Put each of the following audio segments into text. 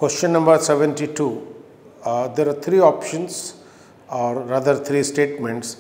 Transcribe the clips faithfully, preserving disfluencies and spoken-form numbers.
Question number seventy-two. Uh, there are three options, or rather three statements.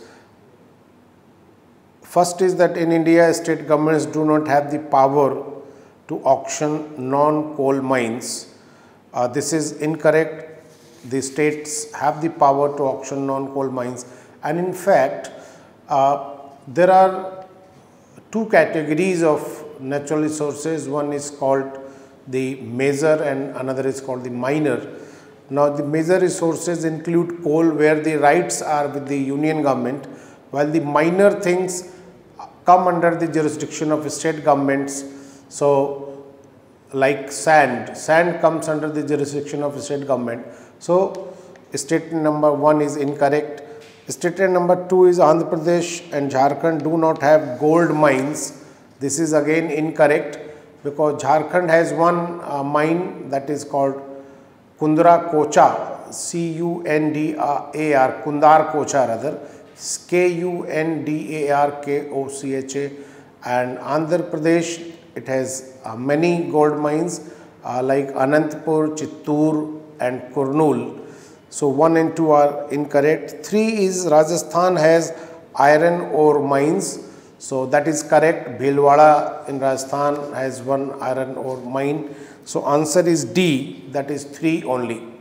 First is that in India, state governments do not have the power to auction non-coal mines. Uh, this is incorrect. The states have the power to auction non-coal mines, and in fact, uh, there are two categories of natural resources. One is called the major and another is called the minor. Now, the major resources include coal, where the rights are with the union government, while the minor things come under the jurisdiction of state governments. So, like sand, sand comes under the jurisdiction of state government. So, statement number one is incorrect. Statement number two is Andhra Pradesh and Jharkhand do not have gold mines. This is again incorrect, because Jharkhand has one uh, mine that is called Kundra Kocha, C U N D A R, Kundar Kocha rather, K U N D A R K O C H A, and Andhra Pradesh, it has uh, many gold mines uh, like Anantapur, Chittoor and Kurnool. So, one and two are incorrect. three is Rajasthan has iron ore mines. So, that is correct. Bhilwara in Rajasthan has one iron ore mine. So, answer is D, that is three only.